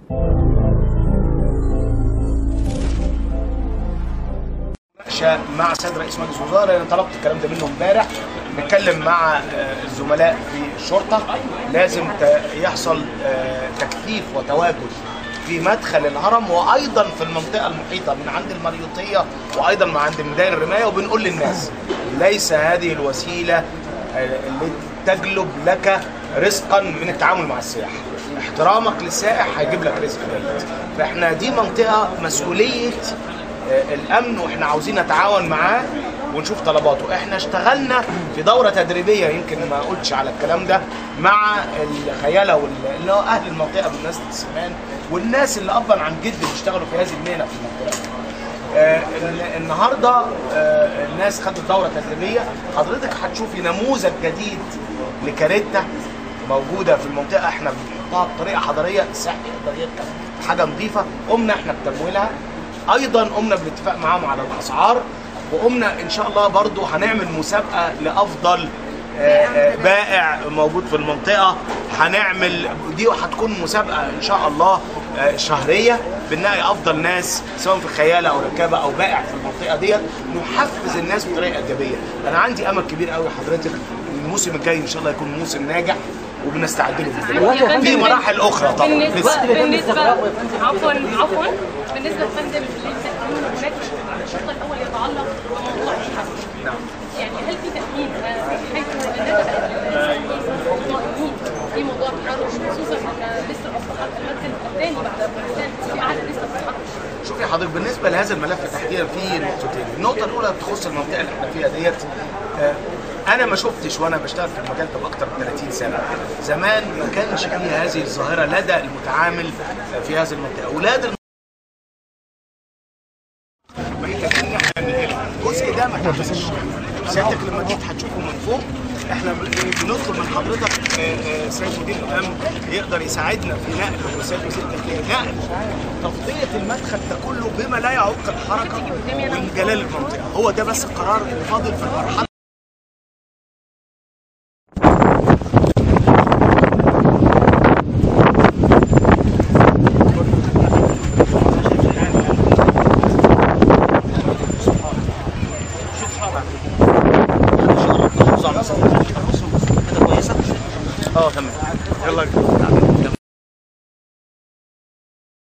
مع سيد رئيس مجلس الوزراء، انا طلبت الكلام ده منه امبارح. نتكلم مع الزملاء في الشرطه، لازم يحصل تكثيف وتواجد في مدخل الهرم وايضا في المنطقه المحيطه من عند المريوطيه وايضا من عند ميدان الرمايه. وبنقول للناس ليس هذه الوسيله اللي تجلب لك رزقا من التعامل مع السياح. احترامك للسائح هيجيب لك رزق جيد. فاحنا دي منطقه مسؤوليه الامن، واحنا عاوزين نتعاون معاه ونشوف طلباته. احنا اشتغلنا في دوره تدريبيه، يمكن ما قلتش على الكلام ده، مع الخياله اللي هو اهل المنطقه من ناس السمان والناس اللي ابا عن جد بيشتغلوا في هذه المهنه في المنطقه. النهارده الناس خدت دوره تدريبيه. حضرتك هتشوفي نموذج جديد لكاريتا موجوده في المنطقه، احنا بنحطها بطريقه حضاريه، السائح يقدر يركب حاجه نظيفه. قمنا احنا بتمويلها، ايضا قمنا بالاتفاق معاهم على الاسعار، وقمنا ان شاء الله برضو هنعمل مسابقه لافضل بائع موجود في المنطقه. هنعمل دي وهتكون مسابقه ان شاء الله شهريه، بنلاقي افضل ناس سواء في خياله او ركابه او بائع في المنطقه ديت، نحفز الناس بطريقه ايجابيه. انا عندي امل كبير قوي حضرتك الموسم الجاي ان شاء الله يكون موسم ناجح، وبنستعد له في مراحل اخرى طبعا. بالنسبه عفوا بالنسبه لفندم للتامين هناك الشرط الاول يتعلق بموضوع الحرب. نعم. يعني هل في تامين حيث الناس مطمئنين في موضوع التحرش، خصوصا ان لسه اصبحت المركز الثاني بعد افغانستان في اعلى لسه التحرش؟ شوفي حضرتك، بالنسبه لهذا الملف تحديدا في نقطتين. النقطه الاولى بتخص المنطقه اللي احنا فيها ديت. انا ما شفتش وانا بشتغل في المجال ده باكثر من 30 سنه. زمان ما كانش فيه هذه الظاهره لدى المتعامل في هذه المنطقه. اولاد محتاجين ان احنا ننقلها. الجزء ده ما اتعملش. سيادتك لما جيت هتشوفه من فوق، احنا بنطلب من حضرتك سيد مدير الامن يقدر يساعدنا في نقل، وسيد وزير الداخليه نقل تغطيه المدخل ده كله بما لا يعوق الحركه من جلال المنطقه. هو ده بس القرار اللي فاضل في المرحله. تمام. يلا